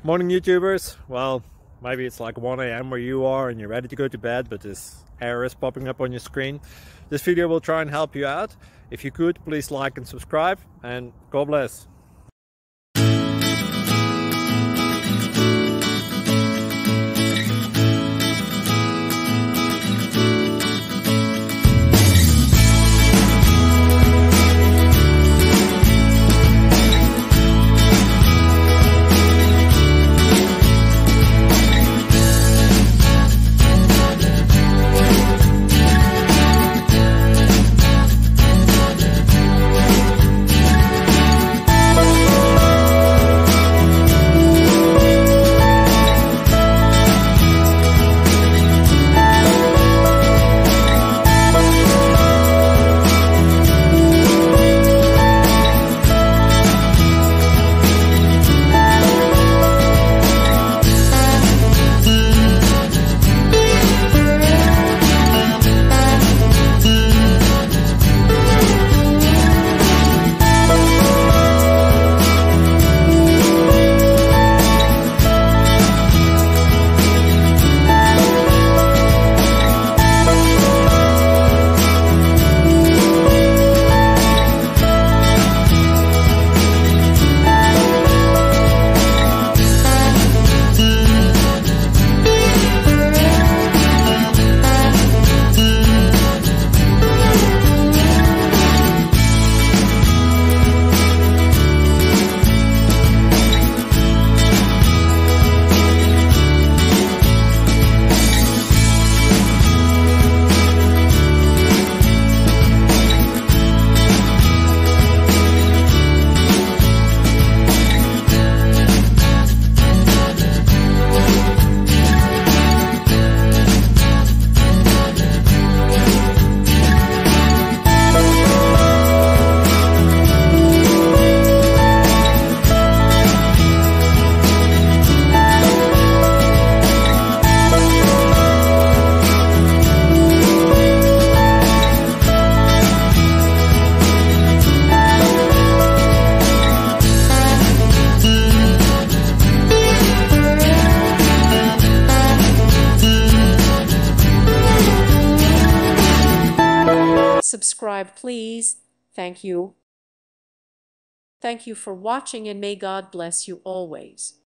Morning YouTubers. Well, maybe it's like 1 a.m. where you are and you're ready to go to bed, but this error is popping up on your screen. This video will try and help you out. If you could, please like and subscribe, and God bless. Subscribe, please. Thank you. Thank you for watching, and may God bless you always.